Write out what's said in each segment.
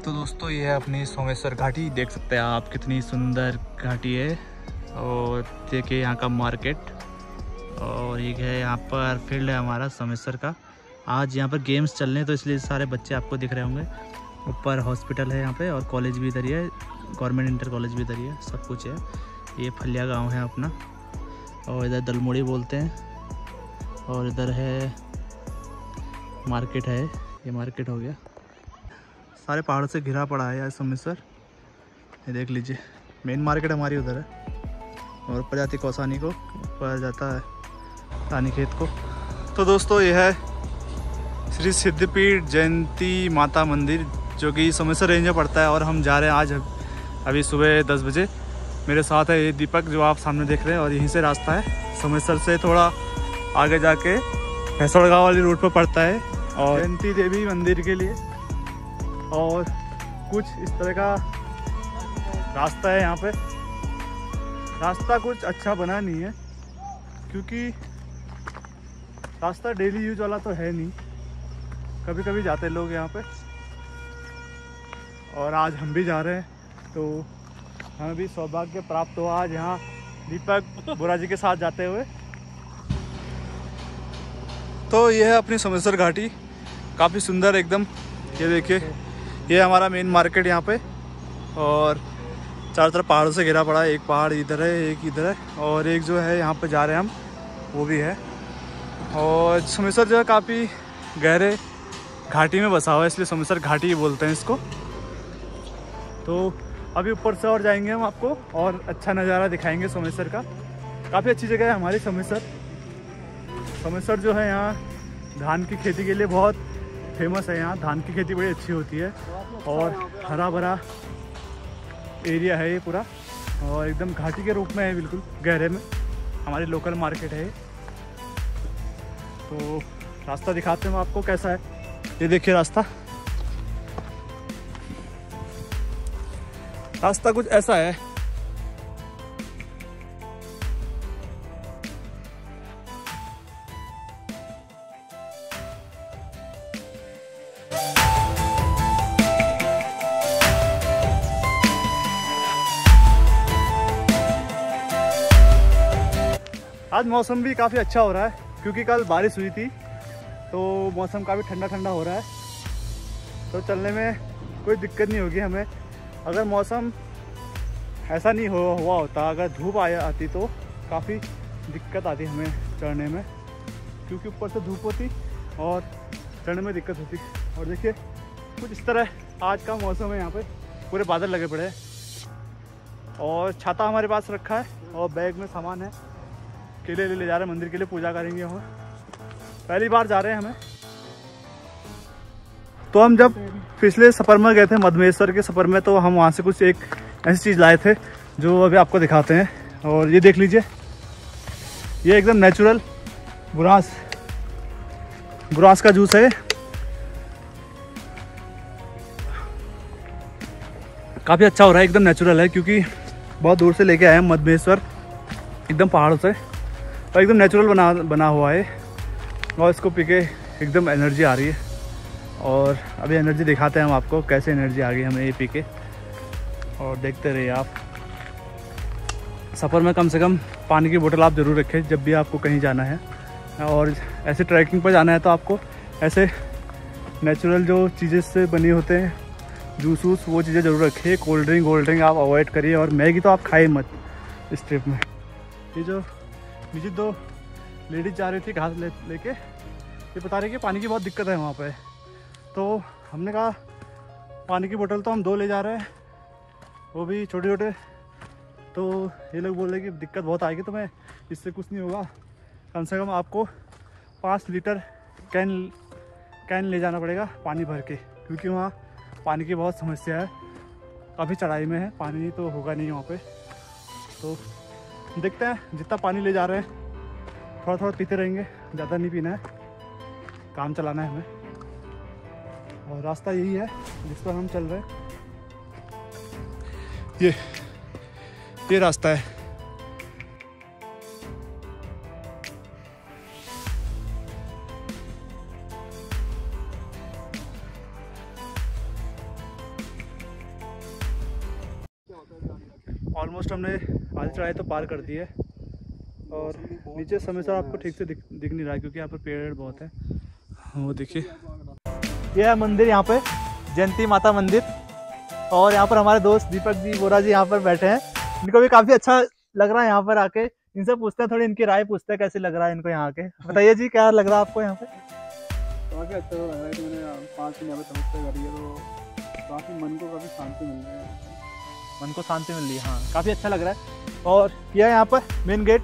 तो दोस्तों ये है अपनी सोमेश्वर घाटी, देख सकते हैं आप कितनी सुंदर घाटी है। और देखिए यहाँ का मार्केट, और ये है यहाँ पर फील्ड है हमारा सोमेश्वर का। आज यहाँ पर गेम्स चल रहे हैं तो इसलिए सारे बच्चे आपको दिख रहे होंगे। ऊपर हॉस्पिटल है यहाँ पे और कॉलेज भी इधर ही है, गवर्नमेंट इंटर कॉलेज भी इधर ही है, सब कुछ है। ये फलिया गांव है अपना, और इधर दलमोड़ी बोलते हैं, और इधर है मार्केट है, ये मार्केट हो गया। सारे पहाड़ों से घिरा पड़ा है यार सोमेश्वर, ये देख लीजिए। मेन मार्केट हमारी उधर है, और ऊपर जाती कौसानी को, ऊपर जाता है रानीखेत को। तो दोस्तों ये है श्री सिद्धपीठ जयंती माता मंदिर, जो कि सोमेश्वर रेंज में पड़ता है। और हम जा रहे हैं आज अभी सुबह 10 बजे। मेरे साथ है ये दीपक जो आप सामने देख रहे हैं, और यहीं से रास्ता है। सोमेश्वर से थोड़ा आगे जाके भैंसड़गांव वाली रूट पर पड़ता है, और जयंती देवी मंदिर के लिए। और कुछ इस तरह का रास्ता है यहाँ पे। रास्ता कुछ अच्छा बना नहीं है, क्योंकि रास्ता डेली यूज वाला तो है नहीं, कभी कभी जाते लोग यहाँ पे। और आज हम भी जा रहे हैं, तो हमें भी सौभाग्य प्राप्त हुआ आज यहाँ दीपक बुरा जी के साथ जाते हुए। तो ये है अपनी सोमेश्वर घाटी, काफ़ी सुंदर एकदम। ये देखिए, ये हमारा मेन मार्केट यहाँ पे, और चारों तरफ पहाड़ों से घिरा पड़ा है। एक पहाड़ इधर है, एक इधर है, और एक जो है यहाँ पे जा रहे हैं हम, वो भी है। और सोमेश्वर जो है काफ़ी गहरे घाटी में बसा हुआ है, इसलिए सोमेश्वर घाटी ही बोलते हैं इसको। तो अभी ऊपर से और जाएंगे हम, आपको और अच्छा नज़ारा दिखाएंगे सोमेश्वर का। काफ़ी अच्छी जगह है हमारी सोमेश्वर। सोमेश्वर जो है यहाँ धान की खेती के लिए बहुत फेमस है। यहाँ धान की खेती बड़ी अच्छी होती है, और हरा भरा एरिया है ये पूरा, और एकदम घाटी के रूप में है, बिल्कुल गहरे में। हमारी लोकल मार्केट है ये। तो रास्ता दिखाते हैं आपको कैसा है। ये देखिए रास्ता कुछ ऐसा है। आज मौसम भी काफ़ी अच्छा हो रहा है, क्योंकि कल बारिश हुई थी, तो मौसम काफ़ी ठंडा ठंडा हो रहा है। तो चलने में कोई दिक्कत नहीं होगी हमें। अगर मौसम ऐसा नहीं हुआ होता, अगर धूप आती तो काफ़ी दिक्कत आती हमें चढ़ने में, क्योंकि ऊपर से धूप होती और चढ़ने में दिक्कत होती। और देखिए कुछ इस तरह आज का मौसम है। यहाँ पे पूरे बादल लगे पड़े हैं, और छाता हमारे पास रखा है, और बैग में सामान है। केले ले जा रहे हैं मंदिर के लिए, पूजा करेंगे। और पहली बार जा रहे हैं हमें। तो हम जब पिछले सफ़र में गए थे, मधमेश्वर के सफ़र में, तो हम वहाँ से कुछ एक ऐसी चीज़ लाए थे जो अभी आपको दिखाते हैं। और ये देख लीजिए, ये एकदम नेचुरल बुरांस का जूस है। काफ़ी अच्छा हो रहा है, एकदम नेचुरल है, क्योंकि बहुत दूर से लेके आए हैं मधमेश्वर, एकदम पहाड़ों से, और एकदम नेचुरल बना हुआ है। और इसको पी के एकदम एनर्जी आ रही है। और अभी एनर्जी दिखाते हैं हम आपको, कैसे एनर्जी आ गई हमें ये पी के। और देखते रहिए आप। सफ़र में कम से कम पानी की बोतल आप ज़रूर रखें जब भी आपको कहीं जाना है। और ऐसे ट्रैकिंग पर जाना है तो आपको ऐसे नेचुरल जो चीज़ें से बनी होते हैं, जूस वो चीज़ें ज़रूर रखिए। कोल्ड ड्रिंक आप अवॉइड करिए, और मैगी तो आप खाए मत इस ट्रिप में। ये जो नीचे 2 लेडीज जा रही थी घास लेके, ये बता रही कि पानी की बहुत दिक्कत है वहाँ पे। तो हमने कहा पानी की बोतल तो हम 2 ले जा रहे हैं, वो भी छोटे छोटे। तो ये लोग बोल रहे कि दिक्कत बहुत आएगी, तो मैं इससे कुछ नहीं होगा, कम से कम आपको 5 लीटर कैन ले जाना पड़ेगा पानी भर के, क्योंकि वहाँ पानी की बहुत समस्या है। काफ़ी चढ़ाई में है, पानी तो होगा नहीं वहाँ पे। तो देखते हैं, जितना पानी ले जा रहे हैं थोड़ा थोड़ा पीते रहेंगे, ज़्यादा नहीं पीना है, काम चलाना है हमें। और रास्ता यही है जिस पर हम चल रहे हैं। ये रास्ता है। ऑलमोस्ट हमने आधी चढ़ाई तो पार कर दी है और नीचे समयसर आपको ठीक से दिख नहीं रहा है क्योंकि यहाँ पर पेड़ बहुत है। वो देखिए ये है मंदिर, यहाँ पे जयंती माता मंदिर। और यहाँ पर हमारे दोस्त दीपक जी बोरा जी यहाँ पर बैठे हैं। इनको भी काफ़ी अच्छा लग रहा है यहाँ पर आके। इनसे पूछते हैं, थोड़ी इनकी राय पूछते हैं कैसे लग रहा है इनको यहाँ के। बताइए जी क्या लग रहा है आपको यहाँ पे? काफ़ी अच्छा लग रहा है कि मैंने 5 दिन यहाँ पे तपस्या करी है तो काफ़ी मन को काफ़ी शांति मिल रही है। मन को शांति मिल रही है, हाँ काफ़ी अच्छा लग रहा है। और यह है यहाँ पर मेन गेट,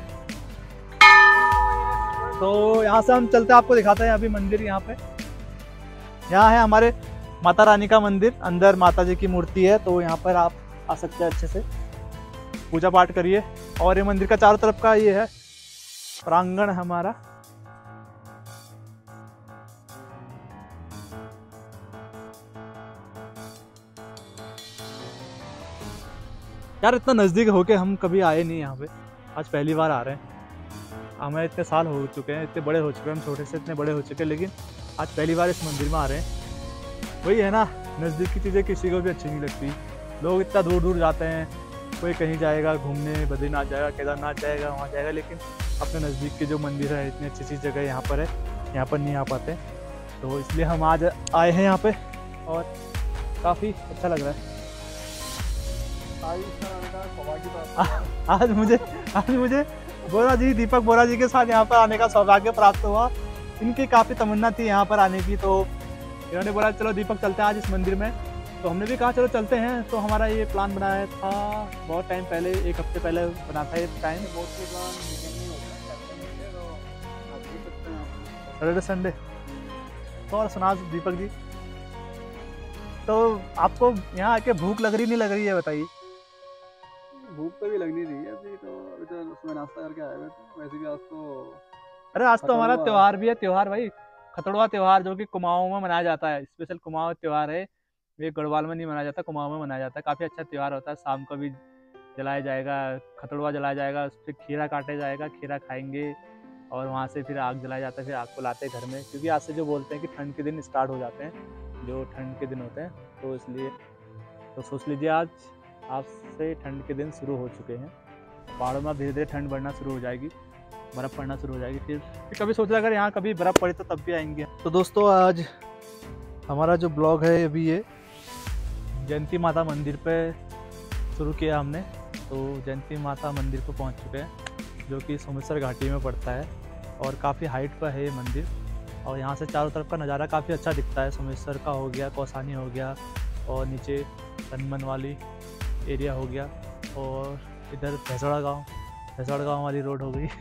तो यहाँ से हम चलते आपको दिखाते हैं अभी मंदिर। यहाँ पे यहाँ है हमारे माता रानी का मंदिर, अंदर माता जी की मूर्ति है, तो यहाँ पर आप आ सकते हैं, अच्छे से पूजा पाठ करिए। और ये मंदिर का चारों तरफ का ये है प्रांगण हमारा। यार इतना नज़दीक होके हम कभी आए नहीं यहाँ पे, आज पहली बार आ रहे हैं। हमें इतने साल हो चुके हैं, इतने बड़े हो चुके हैं, हम छोटे से इतने बड़े हो चुके हैं, लेकिन आज पहली बार इस मंदिर में आ रहे हैं। वही है ना, नज़दीक की चीज़ें किसी को भी अच्छी नहीं लगती। लोग इतना दूर दूर जाते हैं, कोई कहीं जाएगा घूमने, बद्रीनाथ जाएगा, केदारनाथ जाएगा, वहाँ जाएगा, लेकिन अपने नज़दीक के जो मंदिर है, इतनी अच्छी अच्छी जगह यहाँ पर है, यहाँ पर नहीं आ पाते। तो इसलिए हम आज आए हैं यहाँ पे और काफ़ी अच्छा लग रहा है। आज मुझे बोरा जी, दीपक बोरा जी के साथ यहाँ पर आने का सौभाग्य प्राप्त हुआ। इनकी काफ़ी तमन्ना थी यहाँ पर आने की, तो इन्होंने बोला चलो दीपक चलते हैं आज इस मंदिर में। तो हमने भी कहा चलो चलते हैं। तो हमारा ये प्लान बनाया था बहुत टाइम पहले, 1 हफ्ते पहले बना था ये टाइम। Saturday Sunday. तो और सुना दीपक जी, तो आपको यहाँ आके भूख लग रही नहीं लग रही है बताइए? भूख तो भी लगनी रही है अभी तो उसमें नाश्ता करके आए हुए थे। वैसे भी आज तो, अरे आज तो हमारा त्यौहार भी है, त्यौहार भाई खतड़वा त्यौहार, जो कि कुमाऊं में मनाया जाता है। स्पेशल कुमाऊं त्यौहार है ये, गढ़वाल में नहीं मनाया जाता, कुमाऊं में मनाया जाता है। काफ़ी अच्छा त्यौहार होता है। शाम को भी जलाया जाएगा, खतड़वा जलाया जाएगा, उस पर खीरा काटा जाएगा, खीरा खाएंगे और वहाँ से फिर आग जलाया जाता है। फिर आग को लाते हैं घर में, क्योंकि आज से जो बोलते हैं कि ठंड के दिन स्टार्ट हो जाते हैं, जो ठंड के दिन होते हैं, तो इसलिए तो सोच लीजिए आज से ठंड के दिन शुरू हो चुके हैं। पहाड़ों में धीरे धीरे ठंड बढ़ना शुरू हो जाएगी, बर्फ़ पड़ना शुरू हो जाएगी। फिर कभी सोचा अगर यहाँ कभी बर्फ़ पड़े तो तब भी आएंगे। तो दोस्तों आज हमारा जो ब्लॉग है अभी ये जयंती माता मंदिर पे शुरू किया हमने। तो जयंती माता मंदिर को पहुँच चुके हैं, जो कि सोमेश्वर घाटी में पड़ता है और काफ़ी हाइट पर है ये मंदिर। और यहाँ से चारों तरफ का नज़ारा काफ़ी अच्छा दिखता है। सोमेश्वर का हो गया, कौसानी हो गया, और नीचे तनमन वाली एरिया हो गया, और इधर भैंसवाड़ा गांव वाली रोड हो गई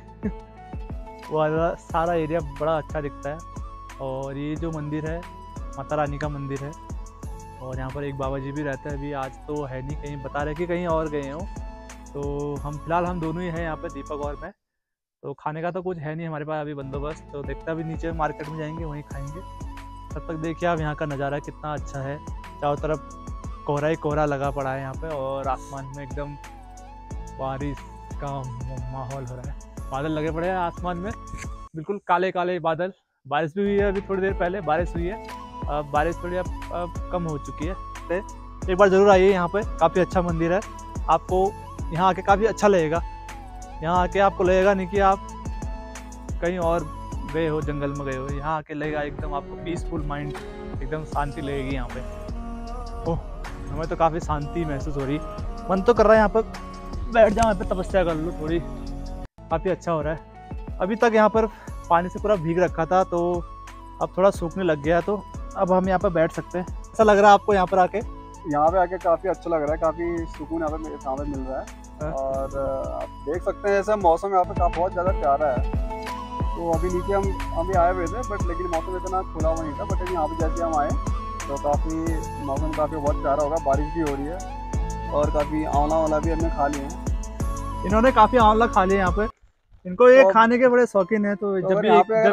वो वाला सारा एरिया बड़ा अच्छा दिखता है। और ये जो मंदिर है माता रानी का मंदिर है, और यहाँ पर एक बाबा जी भी रहते हैं। अभी आज तो है नहीं, कहीं बता रहे कि कहीं और गए हों। तो हम फिलहाल हम दोनों ही हैं यहाँ पर, दीपक और मैं। तो खाने का तो कुछ है नहीं हमारे पास अभी बंदोबस्त, तो देखते अभी नीचे मार्केट में जाएंगे, वहीं खाएंगे। तब तक देखिए आप यहाँ का नज़ारा कितना अच्छा है। चारों तरफ कोहरा ही कोहरा लगा पड़ा है यहाँ पे, और आसमान में एकदम बारिश का माहौल हो रहा है। बादल लगे पड़े हैं आसमान में, बिल्कुल काले काले बादल। बारिश भी हुई है अभी थोड़ी देर पहले, बारिश हुई है। अब बारिश थोड़ी अब कम हो चुकी है। तो एक बार ज़रूर आइए यहाँ पे, काफ़ी अच्छा मंदिर है। आपको यहाँ आके काफ़ी अच्छा लगेगा। यहाँ आके आपको लगेगा नहीं कि आप कहीं और गए हो, जंगल में गए हो। यहाँ आके लगेगा एकदम आपको पीसफुल माइंड, एकदम शांति लगेगी यहाँ पे। ओह हमें तो काफ़ी शांति महसूस हो रही, मन तो कर रहा है यहाँ पर बैठ जाओ, यहाँ पे तपस्या कर लूँ थोड़ी। काफ़ी अच्छा हो रहा है। अभी तक यहाँ पर पानी से पूरा भीग रखा था, तो अब थोड़ा सूखने लग गया, तो अब हम यहाँ पर बैठ सकते हैं। ऐसा लग रहा है आपको यहाँ पर आके? यहाँ पे आके काफ़ी अच्छा लग रहा है, काफ़ी सुकून यहाँ पे मिल रहा है। और आप देख सकते हैं ऐसा मौसम यहाँ पे बहुत ज़्यादा प्यारा है। तो अभी नीचे हम अभी आए हुए थे, बट लेकिन मौसम इतना खुला हुआ नहीं था। बट यहाँ पे जैसे हम आए तो काफ़ी मौसम काफ़ी बहुत प्यारा होगा, बारिश भी हो रही है, और काफ़ी आंवला भी हमने खा लिए हैं। इन्होंने काफ़ी आंवला खा लिए यहाँ पे, इनको ये खाने के बड़े शौकीन है। तो जब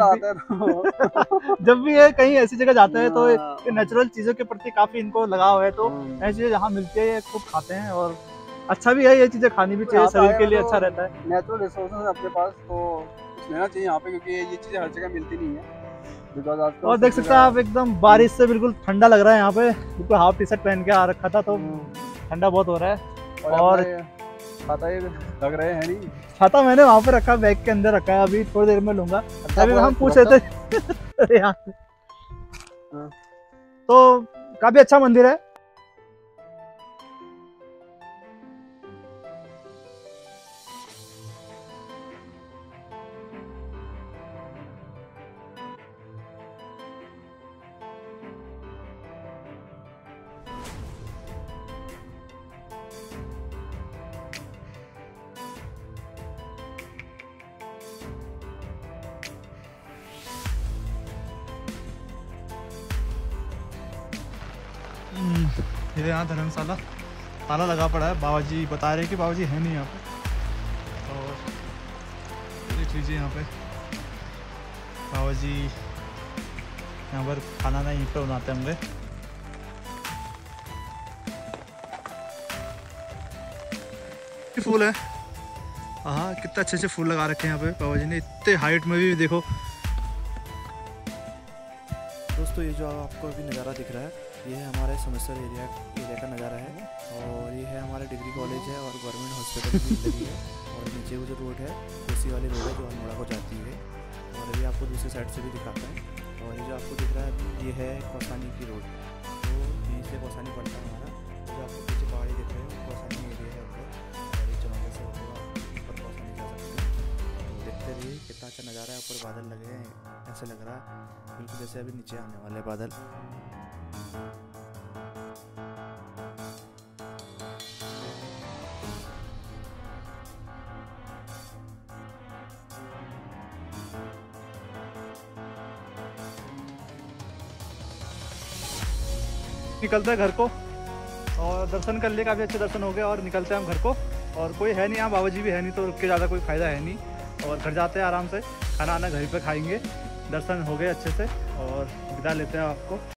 भी ये कहीं ऐसी जगह जाते हैं तो ये नेचुरल चीज़ों के प्रति काफ़ी इनको लगाव है। तो ऐसी चीज़ें जहाँ मिलती है ये खूब खाते हैं, और अच्छा भी है, ये चीज़ें खानी भी चाहिए, शरीर के लिए अच्छा रहता है। नेचुरल रिसोर्सेज अपने पास तो लेना चाहिए यहाँ पे, क्योंकि ये चीज़ें हर जगह मिलती नहीं है। और देख सकते हैं आप एकदम बारिश से बिल्कुल ठंडा लग रहा है यहाँ पे। बिल्कुल हाफ टी शर्ट पहन के आ रखा था, तो ठंडा बहुत हो रहा है। और छाता ये लग रहे हैं नहीं, छाता मैंने वहाँ पे रखा, बैग के अंदर रखा है, अभी थोड़ी देर में लूंगा। अभी हम पूछ रहे थे यहाँ तो काफी अच्छा मंदिर है। ये यहाँ धर्मशाला ताला लगा पड़ा है, बाबा जी बता रहे कि बाबा जी है नहीं यहाँ पे। और देख लीजिए यहाँ पे बाबा जी यहाँ पर खाना नहीं पे बनाते होंगे। फूल है, हाँ कितने अच्छे अच्छे फूल लगा रखे हैं यहाँ पे बाबा जी ने, इतने हाइट में भी देखो। दोस्तों ये जो आपको अभी नज़ारा दिख रहा है ये है हमारे समस्या एरिया का नज़ारा है। और ये है हमारा डिग्री कॉलेज है और गवर्नमेंट हॉस्पिटल भी लगी है। और नीचे वो जो रोड है कोसी वाली रोड है जो अल्मोड़ा को जाती है। और अभी आपको दूसरी साइड से भी दिखाता है। और ये जो आपको दिख रहा है अभी ये है कौसानी की रोड, तो यहीं से कौसानी पड़ता है हमारा। जो आपको पीछे पहाड़ी दिख रहे हैं कौसानी एरिया है ऊपर, और ये चौंगे से ऊपर कौसानी जा सकते हैं। तो देखते रहिए कितना अच्छा नज़ारा है, ऊपर बादल लगे हैं, ऐसे लग रहा है बिल्कुल जैसे अभी नीचे आने वाले बादल। निकलते हैं घर को, और दर्शन कर लिए, काफ़ी अच्छे दर्शन हो गए और निकलते हैं हम घर को। और कोई है नहीं यहाँ, बाबा जी भी है नहीं तो रुक के ज़्यादा कोई फ़ायदा है नहीं। और घर जाते हैं आराम से, खाना आना घर पे खाएंगे। दर्शन हो गए अच्छे से और विदा लेते हैं आपको।